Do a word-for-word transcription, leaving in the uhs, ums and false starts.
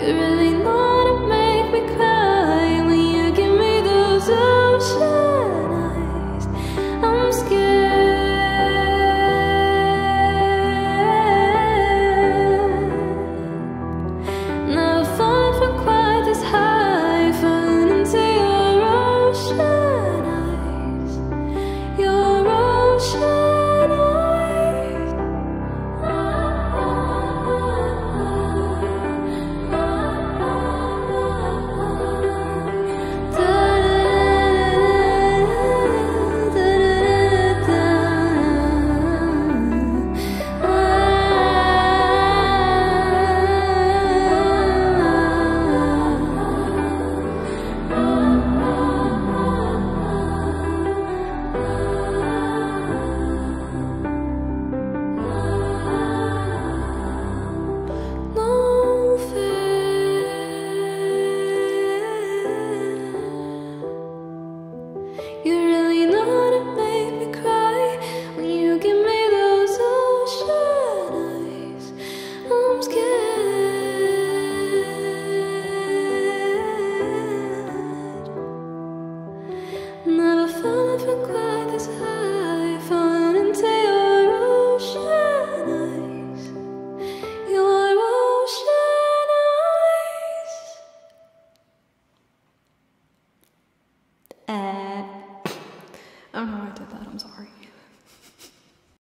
really know how to make me cry when you give me those ocean eyes. I'm scared. Never fallen from quite this high, falling into your ocean eyes. Your ocean eyes. You really know how to make me cry when you give me those ocean eyes. I'm scared. Never fallen from quite this high, falling into your ocean eyes. Your ocean eyes. Uh, I don't know why I did that, I'm sorry.